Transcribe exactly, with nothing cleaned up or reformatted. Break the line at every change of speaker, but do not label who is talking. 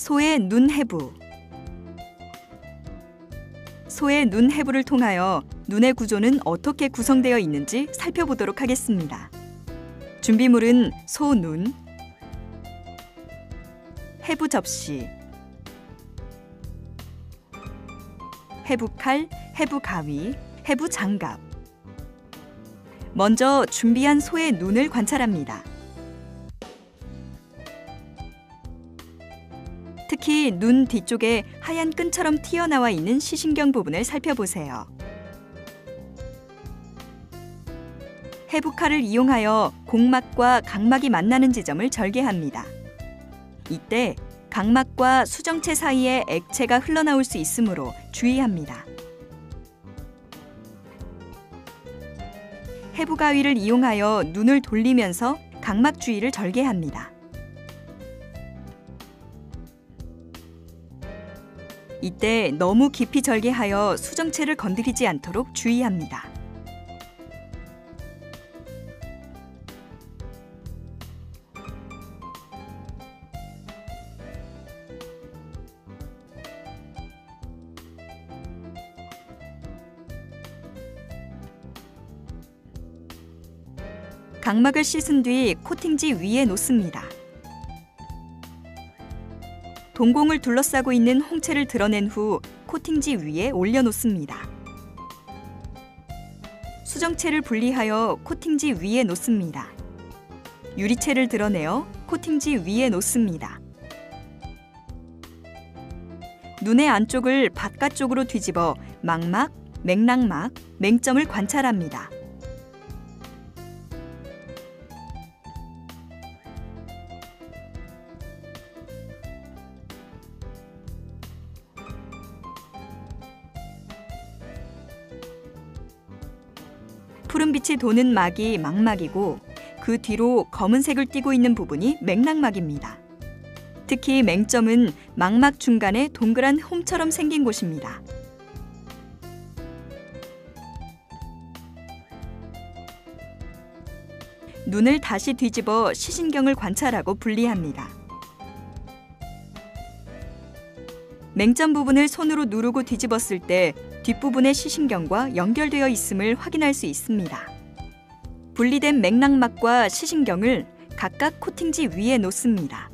소의 눈 해부. 소의 눈 해부를 통하여 눈의 구조는 어떻게 구성되어 있는지 살펴보도록 하겠습니다. 준비물은 소 눈, 해부 접시, 해부 칼, 해부 가위, 해부 장갑. 먼저 준비한 소의 눈을 관찰합니다. 특히 눈 뒤쪽에 하얀 끈처럼 튀어나와 있는 시신경 부분을 살펴보세요. 해부칼을 이용하여 공막과 각막이 만나는 지점을 절개합니다. 이때 각막과 수정체 사이에 액체가 흘러나올 수 있으므로 주의합니다. 해부 가위를 이용하여 눈을 돌리면서 각막 주위를 절개합니다. 이때 너무 깊이 절개하여 수정체를 건드리지 않도록 주의합니다. 각막을 씻은 뒤 코팅지 위에 놓습니다. 동공을 둘러싸고 있는 홍채를 드러낸 후 코팅지 위에 올려놓습니다. 수정체를 분리하여 코팅지 위에 놓습니다. 유리체를 드러내어 코팅지 위에 놓습니다. 눈의 안쪽을 바깥쪽으로 뒤집어 망막, 맥락막, 맹점을 관찰합니다. 푸른빛이 도는 막이 망막이고 그 뒤로 검은색을 띠고 있는 부분이 맥락막입니다. 특히 맹점은 망막 중간에 동그란 홈처럼 생긴 곳입니다. 눈을 다시 뒤집어 시신경을 관찰하고 분리합니다. 맹점 부분을 손으로 누르고 뒤집었을 때 뒷부분의 시신경과 연결되어 있음을 확인할 수 있습니다. 분리된 맥락막과 시신경을 각각 코팅지 위에 놓습니다.